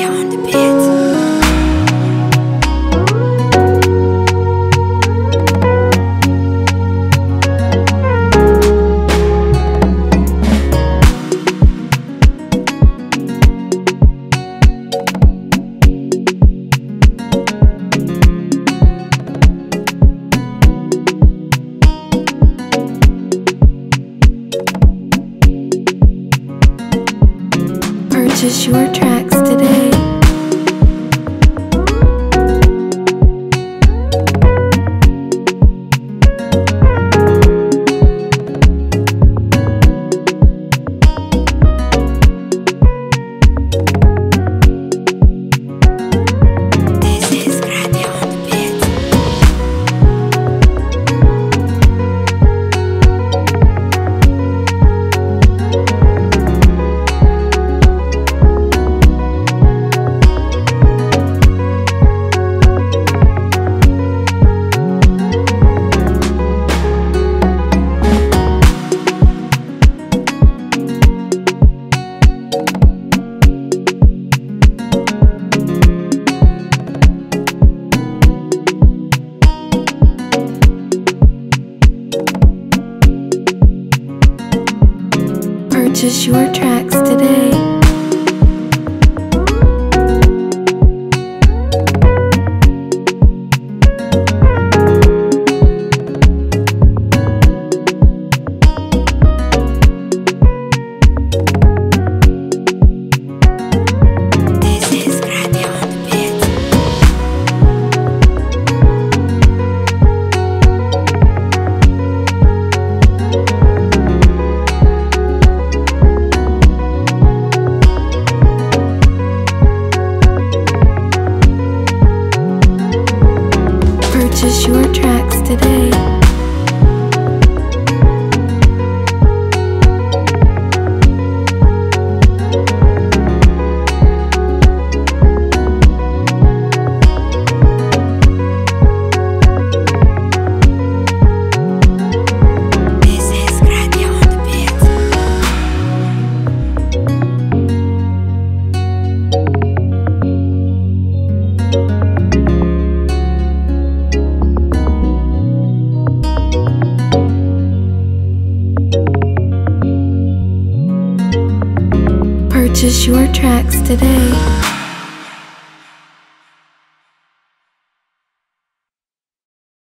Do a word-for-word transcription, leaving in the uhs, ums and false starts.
on the beat. Purchase your tracks today. This is GRADY on the beat. Purchase your tracks today. This is GRADY on the beat. Purchase your tracks today. This is GRADY on the beat. Purchase your tracks today.